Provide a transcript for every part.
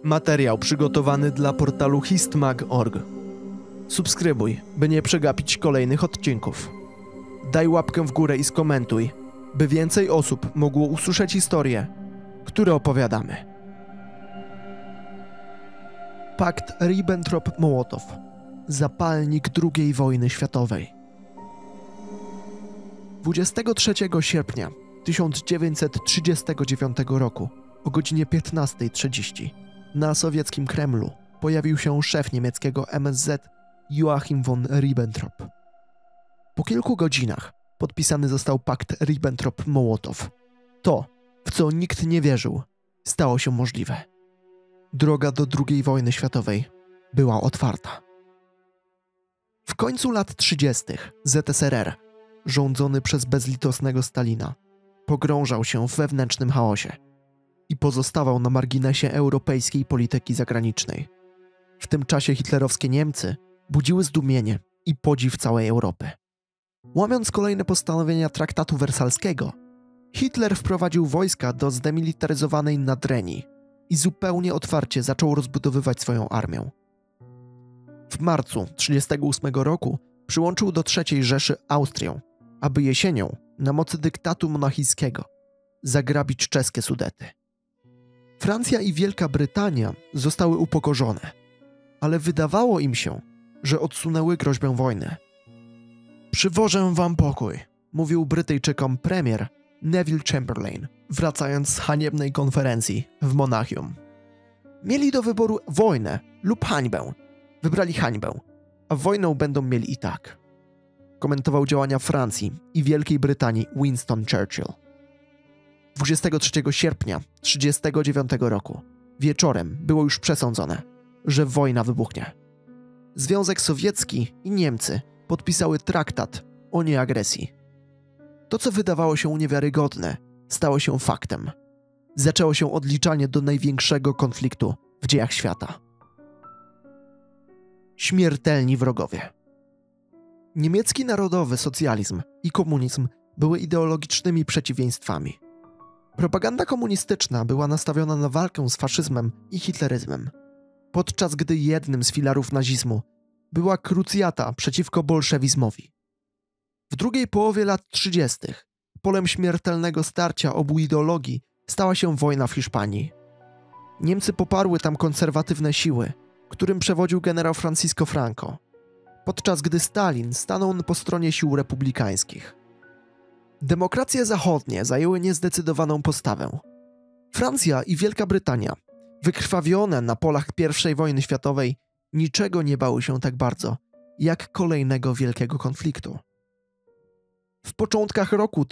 Materiał przygotowany dla portalu histmag.org. Subskrybuj, by nie przegapić kolejnych odcinków. Daj łapkę w górę i skomentuj, by więcej osób mogło usłyszeć historie, które opowiadamy. Pakt Ribbentrop-Mołotow. Zapalnik II wojny światowej. 23 sierpnia 1939 roku o godzinie 15:30 na sowieckim Kremlu pojawił się szef niemieckiego MSZ Joachim von Ribbentrop. Po kilku godzinach podpisany został pakt Ribbentrop-Mołotow. To, w co nikt nie wierzył, stało się możliwe. Droga do II wojny światowej była otwarta. W końcu lat 30. ZSRR, rządzony przez bezlitosnego Stalina, pogrążał się w wewnętrznym chaosie i pozostawał na marginesie europejskiej polityki zagranicznej. W tym czasie hitlerowskie Niemcy budziły zdumienie i podziw całej Europy. Łamiąc kolejne postanowienia traktatu wersalskiego, Hitler wprowadził wojska do zdemilitaryzowanej Nadrenii i zupełnie otwarcie zaczął rozbudowywać swoją armię. W marcu 1938 roku przyłączył do III Rzeszy Austrię, aby jesienią, na mocy dyktatu monachijskiego, zagrabić czeskie Sudety. Francja i Wielka Brytania zostały upokorzone, ale wydawało im się, że odsunęły groźbę wojny. Przywożę wam pokój, mówił Brytyjczykom premier Neville Chamberlain, wracając z haniebnej konferencji w Monachium. Mieli do wyboru wojnę lub hańbę. Wybrali hańbę, a wojnę będą mieli i tak. Komentował działania Francji i Wielkiej Brytanii Winston Churchill. 23 sierpnia 1939 roku wieczorem było już przesądzone, że wojna wybuchnie. Związek Sowiecki i Niemcy podpisały traktat o nieagresji. To, co wydawało się niewiarygodne, stało się faktem. Zaczęło się odliczanie do największego konfliktu w dziejach świata. Śmiertelni wrogowie. Niemiecki narodowy socjalizm i komunizm były ideologicznymi przeciwieństwami. Propaganda komunistyczna była nastawiona na walkę z faszyzmem i hitleryzmem, podczas gdy jednym z filarów nazizmu była krucjata przeciwko bolszewizmowi. W drugiej połowie lat 30. polem śmiertelnego starcia obu ideologii stała się wojna w Hiszpanii. Niemcy poparły tam konserwatywne siły, którym przewodził generał Francisco Franco, podczas gdy Stalin stanął po stronie sił republikańskich. Demokracje zachodnie zajęły niezdecydowaną postawę. Francja i Wielka Brytania, wykrwawione na polach I wojny światowej, niczego nie bały się tak bardzo, jak kolejnego wielkiego konfliktu. W początkach roku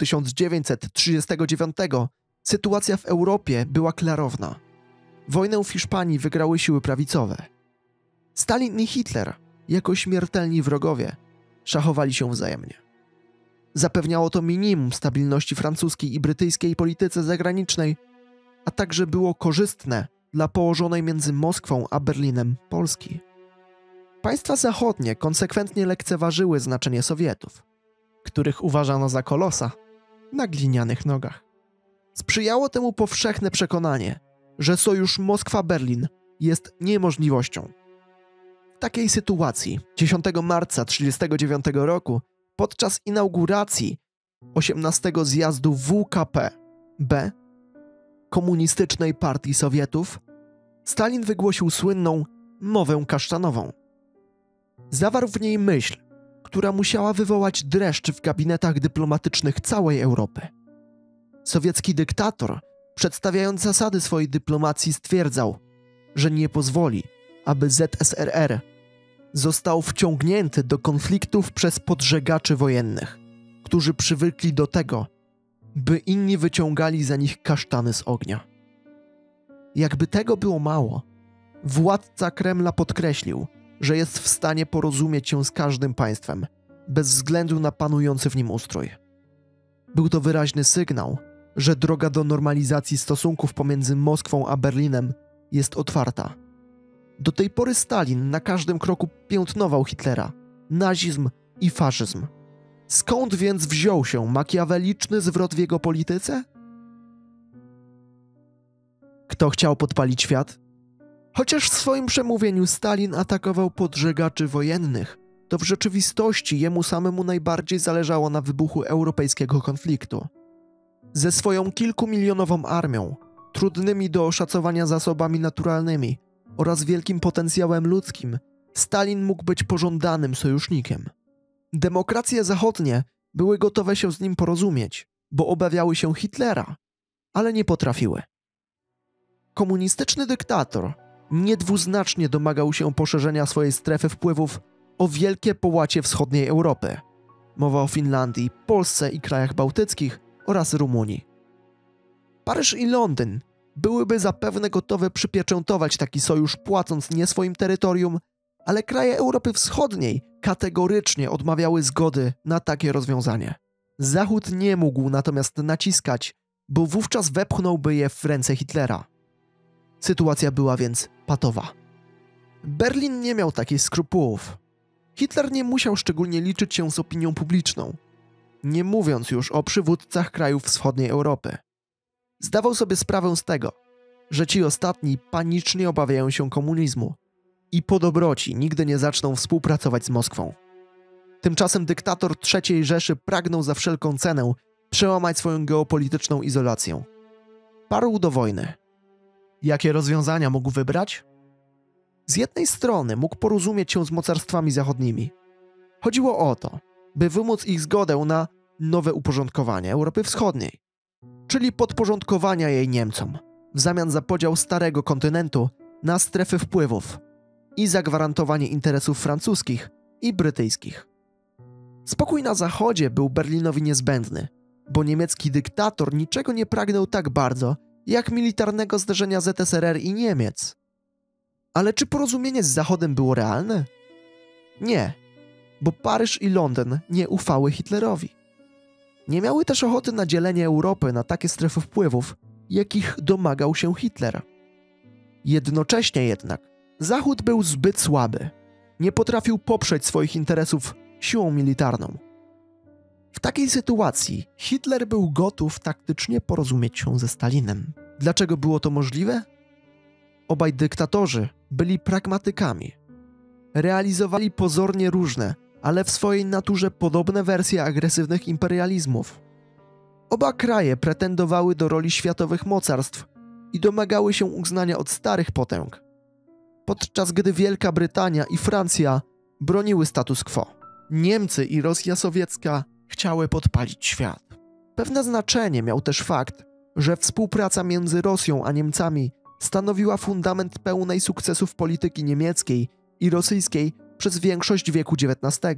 1939 sytuacja w Europie była klarowna. Wojnę w Hiszpanii wygrały siły prawicowe. Stalin i Hitler, jako śmiertelni wrogowie, szachowali się wzajemnie. Zapewniało to minimum stabilności francuskiej i brytyjskiej polityce zagranicznej, a także było korzystne dla położonej między Moskwą a Berlinem Polski. Państwa zachodnie konsekwentnie lekceważyły znaczenie Sowietów, których uważano za kolosa na glinianych nogach. Sprzyjało temu powszechne przekonanie, że sojusz Moskwa-Berlin jest niemożliwością. W takiej sytuacji 10 marca 1939 roku podczas inauguracji 18 zjazdu WKP-B Komunistycznej Partii Sowietów Stalin wygłosił słynną mowę kasztanową. Zawarł w niej myśl, która musiała wywołać dreszcz w gabinetach dyplomatycznych całej Europy. Sowiecki dyktator, przedstawiając zasady swojej dyplomacji, stwierdzał, że nie pozwoli, aby ZSRR został wciągnięty do konfliktów przez podżegaczy wojennych, którzy przywykli do tego, by inni wyciągali za nich kasztany z ognia. Jakby tego było mało, władca Kremla podkreślił, że jest w stanie porozumieć się z każdym państwem, bez względu na panujący w nim ustrój. Był to wyraźny sygnał, że droga do normalizacji stosunków pomiędzy Moskwą a Berlinem jest otwarta. Do tej pory Stalin na każdym kroku piętnował Hitlera, nazizm i faszyzm. Skąd więc wziął się makiaweliczny zwrot w jego polityce? Kto chciał podpalić świat? Chociaż w swoim przemówieniu Stalin atakował podżegaczy wojennych, to w rzeczywistości jemu samemu najbardziej zależało na wybuchu europejskiego konfliktu. Ze swoją kilkumilionową armią, trudnymi do oszacowania zasobami naturalnymi oraz wielkim potencjałem ludzkim, Stalin mógł być pożądanym sojusznikiem. Demokracje zachodnie były gotowe się z nim porozumieć, bo obawiały się Hitlera, ale nie potrafiły. Komunistyczny dyktator niedwuznacznie domagał się poszerzenia swojej strefy wpływów o wielkie połacie wschodniej Europy. Mowa o Finlandii, Polsce i krajach bałtyckich oraz Rumunii. Paryż i Londyn byłyby zapewne gotowe przypieczętować taki sojusz, płacąc nie swoim terytorium, ale kraje Europy Wschodniej kategorycznie odmawiały zgody na takie rozwiązanie. Zachód nie mógł natomiast naciskać, bo wówczas wepchnąłby je w ręce Hitlera. Sytuacja była więc patowa. Berlin nie miał takich skrupułów. Hitler nie musiał szczególnie liczyć się z opinią publiczną, nie mówiąc już o przywódcach krajów wschodniej Europy. Zdawał sobie sprawę z tego, że ci ostatni panicznie obawiają się komunizmu i po dobroci nigdy nie zaczną współpracować z Moskwą. Tymczasem dyktator III Rzeszy pragnął za wszelką cenę przełamać swoją geopolityczną izolację. Parł do wojny. Jakie rozwiązania mógł wybrać? Z jednej strony mógł porozumieć się z mocarstwami zachodnimi. Chodziło o to, by wymóc ich zgodę na nowe uporządkowanie Europy Wschodniej, czyli podporządkowania jej Niemcom, w zamian za podział starego kontynentu na strefy wpływów i zagwarantowanie interesów francuskich i brytyjskich. Spokój na zachodzie był Berlinowi niezbędny, bo niemiecki dyktator niczego nie pragnął tak bardzo, jak militarnego zderzenia ZSRR i Niemiec. Ale czy porozumienie z Zachodem było realne? Nie, bo Paryż i Londyn nie ufały Hitlerowi. Nie miały też ochoty na dzielenie Europy na takie strefy wpływów, jakich domagał się Hitler. Jednocześnie jednak Zachód był zbyt słaby. Nie potrafił poprzeć swoich interesów siłą militarną. W takiej sytuacji Hitler był gotów taktycznie porozumieć się ze Stalinem. Dlaczego było to możliwe? Obaj dyktatorzy byli pragmatykami. Realizowali pozornie różne, ale w swojej naturze podobne wersje agresywnych imperializmów. Oba kraje pretendowały do roli światowych mocarstw i domagały się uznania od starych potęg, podczas gdy Wielka Brytania i Francja broniły status quo. Niemcy i Rosja sowiecka chciały podpalić świat. Pewne znaczenie miał też fakt, że współpraca między Rosją a Niemcami stanowiła fundament pełnej sukcesów polityki niemieckiej i rosyjskiej przez większość wieku XIX.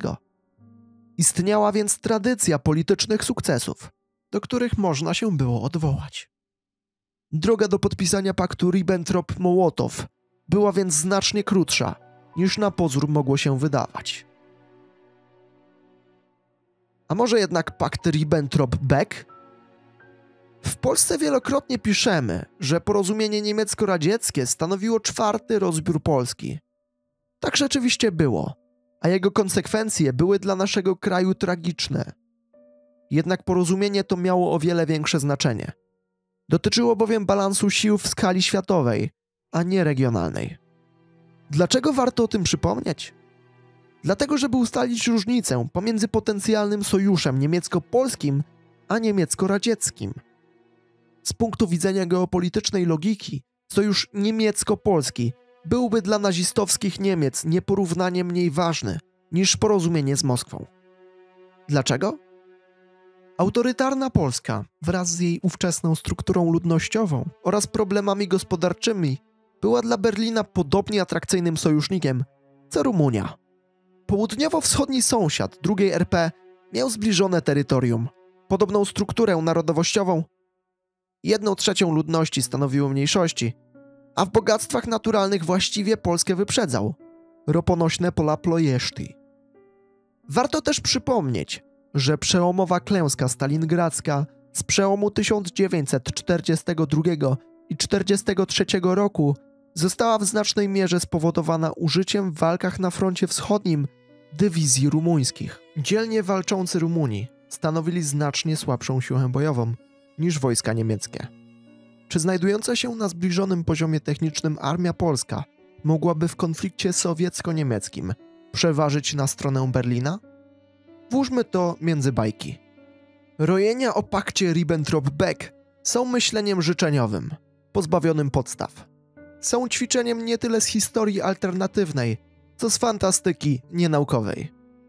Istniała więc tradycja politycznych sukcesów, do których można się było odwołać. Droga do podpisania paktu Ribbentrop-Mołotow była więc znacznie krótsza, niż na pozór mogło się wydawać. A może jednak pakt Ribbentrop-Beck? W Polsce wielokrotnie piszemy, że porozumienie niemiecko-radzieckie stanowiło czwarty rozbiór Polski. Tak rzeczywiście było, a jego konsekwencje były dla naszego kraju tragiczne. Jednak porozumienie to miało o wiele większe znaczenie. Dotyczyło bowiem balansu sił w skali światowej, a nie regionalnej. Dlaczego warto o tym przypomnieć? Dlatego, żeby ustalić różnicę pomiędzy potencjalnym sojuszem niemiecko-polskim a niemiecko-radzieckim. Z punktu widzenia geopolitycznej logiki, sojusz niemiecko-polski byłby dla nazistowskich Niemiec nieporównanie mniej ważny niż porozumienie z Moskwą. Dlaczego? Autorytarna Polska wraz z jej ówczesną strukturą ludnościową oraz problemami gospodarczymi była dla Berlina podobnie atrakcyjnym sojusznikiem co Rumunia. Południowo-wschodni sąsiad II RP miał zbliżone terytorium, podobną strukturę narodowościową, 1/3 ludności stanowiły mniejszości, a w bogactwach naturalnych właściwie Polskę wyprzedzał – roponośne pola Ploiești. Warto też przypomnieć, że przełomowa klęska stalingradzka z przełomu 1942 i 1943 roku została w znacznej mierze spowodowana użyciem w walkach na froncie wschodnim dywizji rumuńskich. Dzielnie walczący Rumuni stanowili znacznie słabszą siłę bojową niż wojska niemieckie. Czy znajdująca się na zbliżonym poziomie technicznym armia polska mogłaby w konflikcie sowiecko-niemieckim przeważyć na stronę Berlina? Włóżmy to między bajki. Rojenia o pakcie Ribbentrop-Beck są myśleniem życzeniowym, pozbawionym podstaw. Są ćwiczeniem nie tyle z historii alternatywnej, co z fantastyki nienaukowej.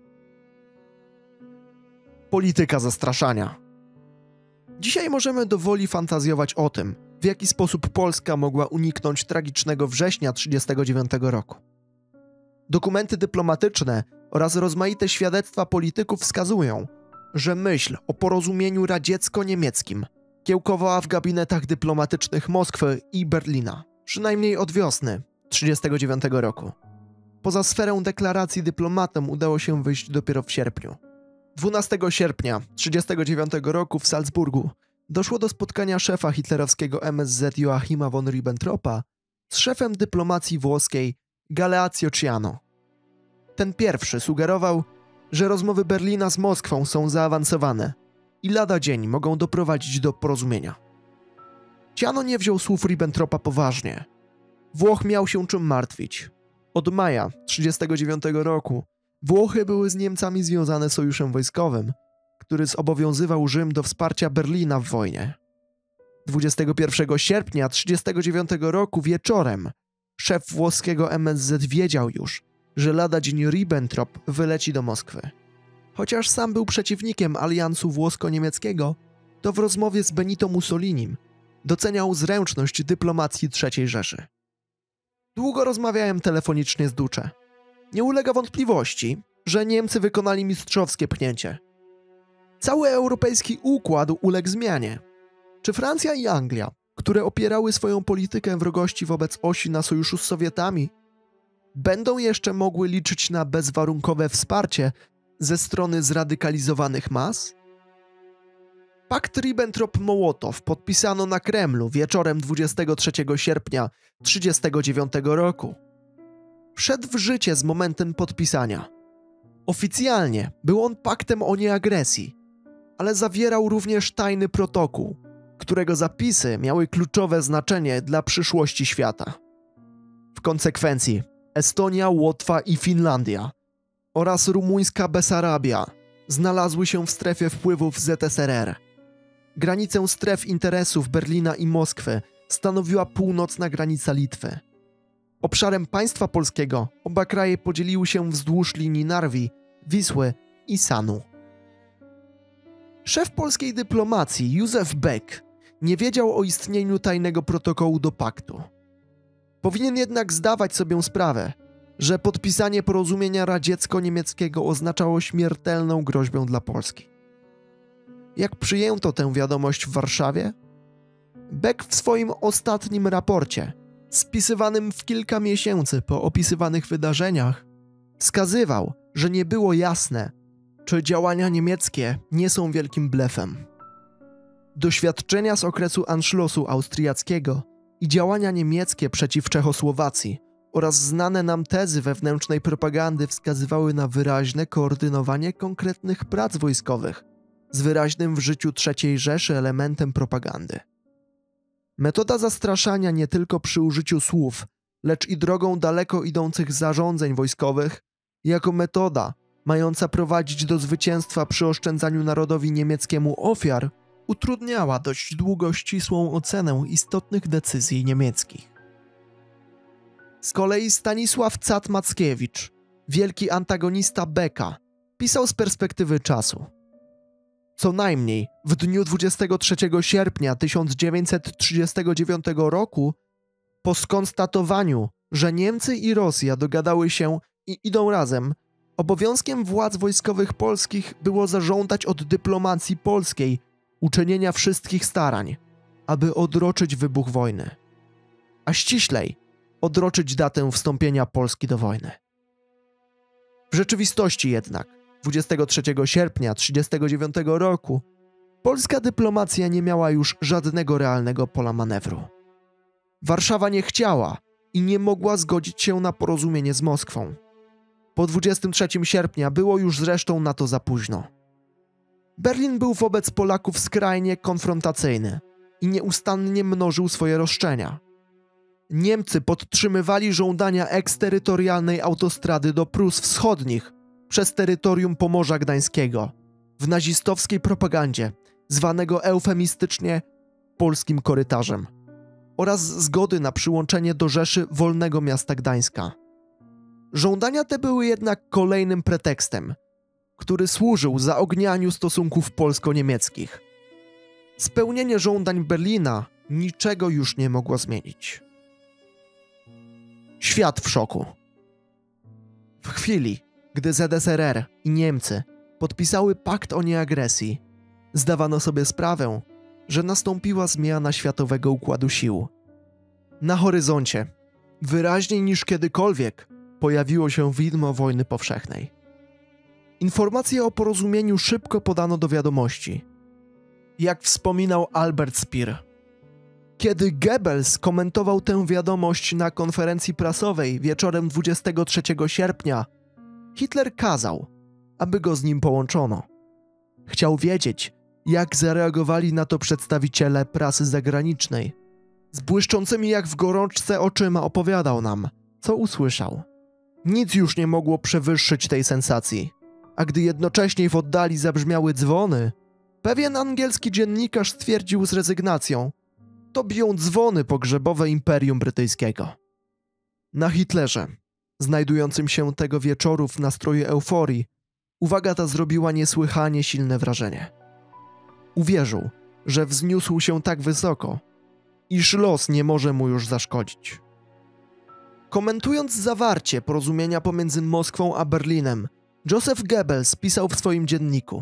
Polityka zastraszania. Dzisiaj możemy dowoli fantazjować o tym, w jaki sposób Polska mogła uniknąć tragicznego września 1939 roku. Dokumenty dyplomatyczne oraz rozmaite świadectwa polityków wskazują, że myśl o porozumieniu radziecko-niemieckim kiełkowała w gabinetach dyplomatycznych Moskwy i Berlina, przynajmniej od wiosny 1939 roku. Poza sferę deklaracji dyplomatom udało się wyjść dopiero w sierpniu. 12 sierpnia 1939 roku w Salzburgu doszło do spotkania szefa hitlerowskiego MSZ Joachima von Ribbentropa z szefem dyplomacji włoskiej Galeazzo Ciano. Ten pierwszy sugerował, że rozmowy Berlina z Moskwą są zaawansowane i lada dzień mogą doprowadzić do porozumienia. Ciano nie wziął słów Ribbentropa poważnie. Włoch miał się czym martwić. Od maja 1939 roku Włochy były z Niemcami związane sojuszem wojskowym, który zobowiązywał Rzym do wsparcia Berlina w wojnie. 21 sierpnia 1939 roku wieczorem szef włoskiego MSZ wiedział już, że lada dzień Ribbentrop wyleci do Moskwy. Chociaż sam był przeciwnikiem aliansu włosko-niemieckiego, to w rozmowie z Benito Mussolinim doceniał zręczność dyplomacji III Rzeszy. Długo rozmawiałem telefonicznie z Duce. Nie ulega wątpliwości, że Niemcy wykonali mistrzowskie pchnięcie. Cały europejski układ uległ zmianie. Czy Francja i Anglia, które opierały swoją politykę wrogości wobec osi na sojuszu z Sowietami, będą jeszcze mogły liczyć na bezwarunkowe wsparcie ze strony zradykalizowanych mas? Pakt Ribbentrop-Mołotow podpisano na Kremlu wieczorem 23 sierpnia 1939 roku. Wszedł w życie z momentem podpisania. Oficjalnie był on paktem o nieagresji, ale zawierał również tajny protokół, którego zapisy miały kluczowe znaczenie dla przyszłości świata. W konsekwencji Estonia, Łotwa i Finlandia oraz rumuńska Besarabia znalazły się w strefie wpływów ZSRR. Granicę stref interesów Berlina i Moskwy stanowiła północna granica Litwy. Obszarem państwa polskiego oba kraje podzieliły się wzdłuż linii Narwi, Wisły i Sanu. Szef polskiej dyplomacji Józef Beck nie wiedział o istnieniu tajnego protokołu do paktu. Powinien jednak zdawać sobie sprawę, że podpisanie porozumienia radziecko-niemieckiego oznaczało śmiertelną groźbę dla Polski. Jak przyjęto tę wiadomość w Warszawie? Beck w swoim ostatnim raporcie, spisywanym w kilka miesięcy po opisywanych wydarzeniach, wskazywał, że nie było jasne, czy działania niemieckie nie są wielkim blefem. Doświadczenia z okresu Anschlussu austriackiego i działania niemieckie przeciw Czechosłowacji oraz znane nam tezy wewnętrznej propagandy wskazywały na wyraźne koordynowanie konkretnych prac wojskowych z wyraźnym w życiu III Rzeszy elementem propagandy. Metoda zastraszania nie tylko przy użyciu słów, lecz i drogą daleko idących zarządzeń wojskowych, jako metoda mająca prowadzić do zwycięstwa przy oszczędzaniu narodowi niemieckiemu ofiar, utrudniała dość długo ścisłą ocenę istotnych decyzji niemieckich. Z kolei Stanisław Cat-Mackiewicz, wielki antagonista Becka, pisał z perspektywy czasu. Co najmniej w dniu 23 sierpnia 1939 roku, po skonstatowaniu, że Niemcy i Rosja dogadały się i idą razem, obowiązkiem władz wojskowych polskich było zażądać od dyplomacji polskiej uczynienia wszystkich starań, aby odroczyć wybuch wojny, a ściślej odroczyć datę wstąpienia Polski do wojny. W rzeczywistości jednak 23 sierpnia 1939 roku polska dyplomacja nie miała już żadnego realnego pola manewru. Warszawa nie chciała i nie mogła zgodzić się na porozumienie z Moskwą. Po 23 sierpnia było już zresztą na to za późno. Berlin był wobec Polaków skrajnie konfrontacyjny i nieustannie mnożył swoje roszczenia. Niemcy podtrzymywali żądania eksterytorialnej autostrady do Prus Wschodnich przez terytorium Pomorza Gdańskiego w nazistowskiej propagandzie, zwanego eufemistycznie polskim korytarzem, oraz zgody na przyłączenie do Rzeszy Wolnego Miasta Gdańska. Żądania te były jednak kolejnym pretekstem, który służył zaognianiu stosunków polsko-niemieckich. Spełnienie żądań Berlina niczego już nie mogło zmienić. Świat w szoku. W chwili, gdy ZSRR i Niemcy podpisały pakt o nieagresji, zdawano sobie sprawę, że nastąpiła zmiana światowego układu sił. Na horyzoncie, wyraźniej niż kiedykolwiek, pojawiło się widmo wojny powszechnej. Informacje o porozumieniu szybko podano do wiadomości. Jak wspominał Albert Speer, kiedy Goebbels komentował tę wiadomość na konferencji prasowej wieczorem 23 sierpnia, Hitler kazał, aby go z nim połączono. Chciał wiedzieć, jak zareagowali na to przedstawiciele prasy zagranicznej. Z błyszczącymi jak w gorączce oczyma opowiadał nam, co usłyszał. Nic już nie mogło przewyższyć tej sensacji, a gdy jednocześnie w oddali zabrzmiały dzwony, pewien angielski dziennikarz stwierdził z rezygnacją: to biją dzwony pogrzebowe Imperium Brytyjskiego. Na Hitlerze, znajdującym się tego wieczoru w nastroju euforii, uwaga ta zrobiła niesłychanie silne wrażenie. Uwierzył, że wzniósł się tak wysoko, iż los nie może mu już zaszkodzić. Komentując zawarcie porozumienia pomiędzy Moskwą a Berlinem, Joseph Goebbels pisał w swoim dzienniku: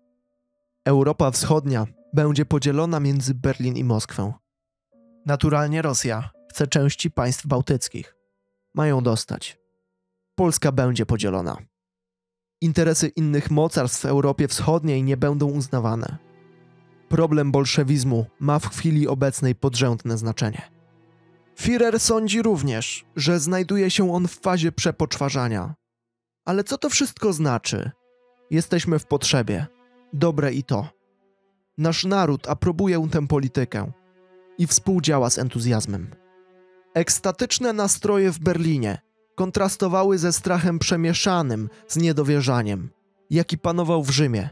Europa Wschodnia będzie podzielona między Berlin i Moskwę. Naturalnie Rosja chce części państw bałtyckich. Mają dostać. Polska będzie podzielona. Interesy innych mocarstw w Europie Wschodniej nie będą uznawane. Problem bolszewizmu ma w chwili obecnej podrzędne znaczenie. Führer sądzi również, że znajduje się on w fazie przepoczwarzania. Ale co to wszystko znaczy? Jesteśmy w potrzebie. Dobre i to. Nasz naród aprobuje tę politykę i współdziała z entuzjazmem. Ekstatyczne nastroje w Berlinie kontrastowały ze strachem przemieszanym z niedowierzaniem, jaki panował w Rzymie.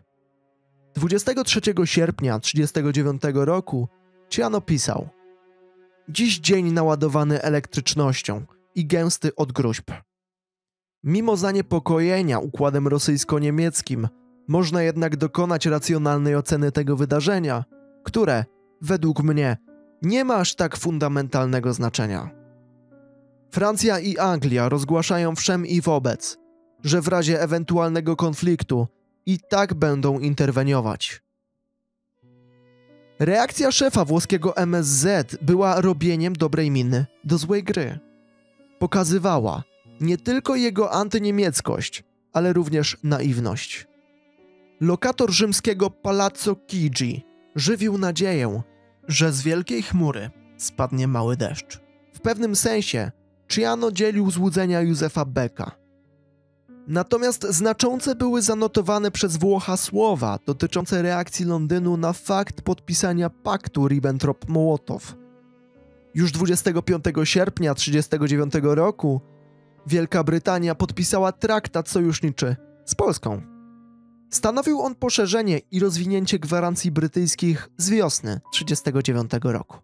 23 sierpnia 1939 roku Ciano pisał: dziś dzień naładowany elektrycznością i gęsty od gróźb. Mimo zaniepokojenia układem rosyjsko-niemieckim, można jednak dokonać racjonalnej oceny tego wydarzenia, które, według mnie, nie ma aż tak fundamentalnego znaczenia. Francja i Anglia rozgłaszają wszem i wobec, że w razie ewentualnego konfliktu i tak będą interweniować. Reakcja szefa włoskiego MSZ była robieniem dobrej miny do złej gry. Pokazywała nie tylko jego antyniemieckość, ale również naiwność. Lokator rzymskiego Palazzo Chigi żywił nadzieję, że z wielkiej chmury spadnie mały deszcz. W pewnym sensie Ciano dzielił złudzenia Józefa Becka. Natomiast znaczące były zanotowane przez Włocha słowa dotyczące reakcji Londynu na fakt podpisania paktu Ribbentrop-Mołotow. Już 25 sierpnia 1939 roku Wielka Brytania podpisała traktat sojuszniczy z Polską. Stanowił on poszerzenie i rozwinięcie gwarancji brytyjskich z wiosny 1939 roku.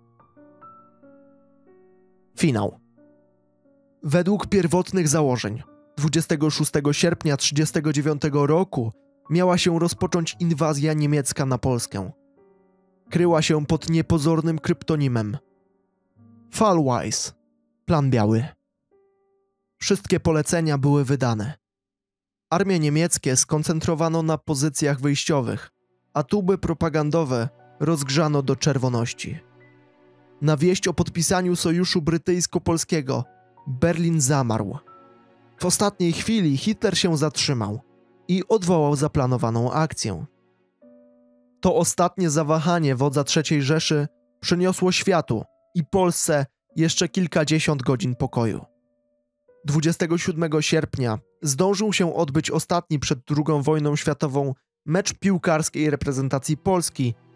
Finał. Według pierwotnych założeń 26 sierpnia 1939 roku miała się rozpocząć inwazja niemiecka na Polskę. Kryła się pod niepozornym kryptonimem Fallweiss, plan biały. Wszystkie polecenia były wydane. Armie niemieckie skoncentrowano na pozycjach wyjściowych, a tuby propagandowe rozgrzano do czerwoności. Na wieść o podpisaniu sojuszu brytyjsko-polskiego Berlin zamarł. W ostatniej chwili Hitler się zatrzymał i odwołał zaplanowaną akcję. To ostatnie zawahanie wodza III Rzeszy przyniosło światu i Polsce jeszcze kilkadziesiąt godzin pokoju. 27 sierpnia zdążył się odbyć ostatni przed II wojną światową mecz piłkarskiej reprezentacji Polski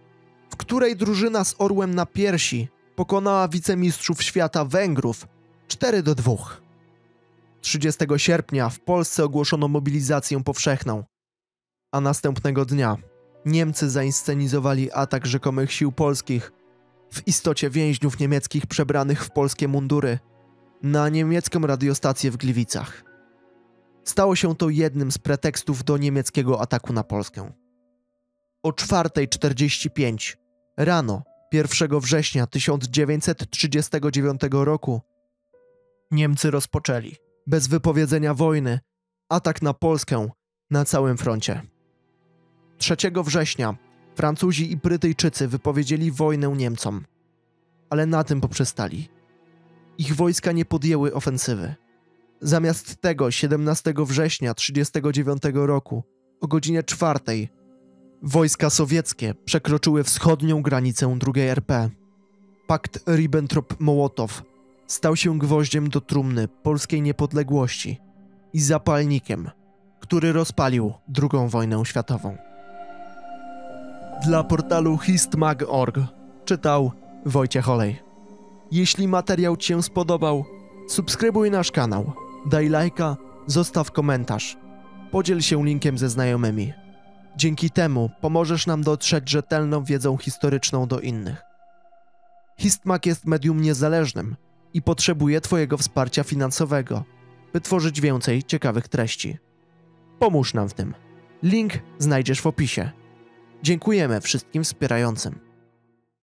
w której drużyna z orłem na piersi pokonała wicemistrzów świata Węgrów 4-2. 30 sierpnia w Polsce ogłoszono mobilizację powszechną, a następnego dnia Niemcy zainscenizowali atak rzekomych sił polskich, w istocie więźniów niemieckich przebranych w polskie mundury, na niemiecką radiostację w Gliwicach. Stało się to jednym z pretekstów do niemieckiego ataku na Polskę. O 4:45 rano 1 września 1939 roku Niemcy rozpoczęli, bez wypowiedzenia wojny, atak na Polskę na całym froncie. 3 września Francuzi i Brytyjczycy wypowiedzieli wojnę Niemcom, ale na tym poprzestali. Ich wojska nie podjęły ofensywy. Zamiast tego 17 września 1939 roku o godzinie 4 wojska sowieckie przekroczyły wschodnią granicę II RP. Pakt Ribbentrop-Mołotow stał się gwoździem do trumny polskiej niepodległości i zapalnikiem, który rozpalił II wojnę światową. Dla portalu histmag.org czytał Wojciech Olej. Jeśli materiał Ci się spodobał, subskrybuj nasz kanał, daj lajka, zostaw komentarz, podziel się linkiem ze znajomymi. Dzięki temu pomożesz nam dotrzeć rzetelną wiedzą historyczną do innych. Histmag jest medium niezależnym i potrzebuje Twojego wsparcia finansowego, by tworzyć więcej ciekawych treści. Pomóż nam w tym. Link znajdziesz w opisie. Dziękujemy wszystkim wspierającym.